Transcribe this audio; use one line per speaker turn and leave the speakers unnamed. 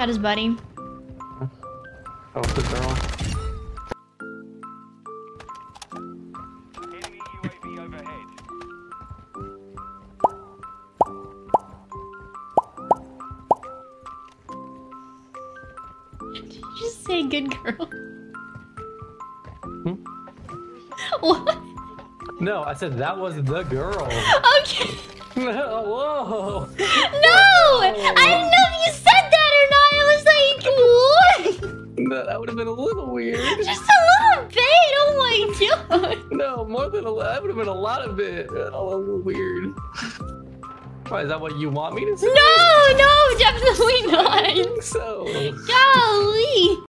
That is Buddy.
Oh, the girl.
Enemy UAV overhead.
Did you just say good girl?
Hmm?
What?
No, I said that was the girl.
Okay.
Whoa.
No! I didn't know if you said that or not. I was like, what?
No, that would have been a little weird.
Just a little bit. Oh my god.
No, more than that would have been a lot of it. A little weird. Why, is that what you want me to say?
No, definitely
I
not.
think so.
Golly.